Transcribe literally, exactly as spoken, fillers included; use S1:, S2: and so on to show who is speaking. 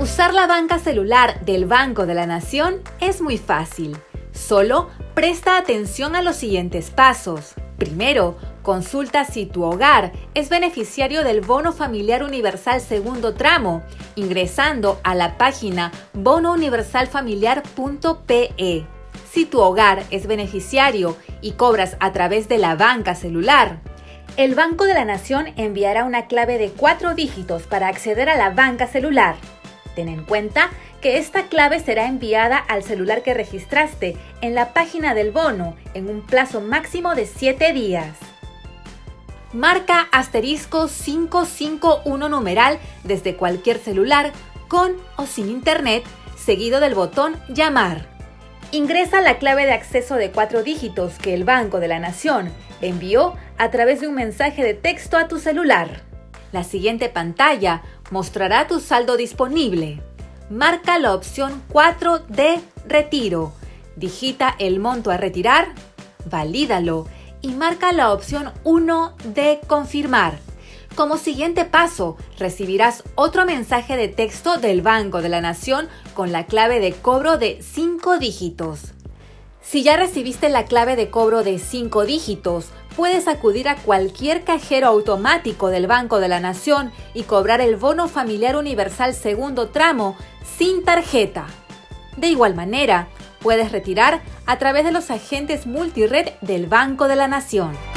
S1: Usar la banca celular del Banco de la Nación es muy fácil. Solo presta atención a los siguientes pasos. Primero, consulta si tu hogar es beneficiario del Bono Familiar Universal Segundo Tramo, ingresando a la página bono universal familiar punto pe e. Si tu hogar es beneficiario y cobras a través de la banca celular, el Banco de la Nación enviará una clave de cuatro dígitos para acceder a la banca celular. Ten en cuenta que esta clave será enviada al celular que registraste en la página del bono en un plazo máximo de siete días. Marca asterisco cinco cinco uno numeral desde cualquier celular con o sin internet, seguido del botón llamar. Ingresa la clave de acceso de cuatro dígitos que el Banco de la Nación envió a través de un mensaje de texto a tu celular. La siguiente pantalla mostrará tu saldo disponible. Marca la opción cuatro de Retiro. Digita el monto a retirar, valídalo y marca la opción uno de Confirmar. Como siguiente paso, recibirás otro mensaje de texto del Banco de la Nación con la clave de cobro de cinco dígitos. Si ya recibiste la clave de cobro de cinco dígitos, puedes acudir a cualquier cajero automático del Banco de la Nación y cobrar el Bono Familiar Universal Segundo Tramo sin tarjeta. De igual manera, puedes retirar a través de los agentes multired del Banco de la Nación.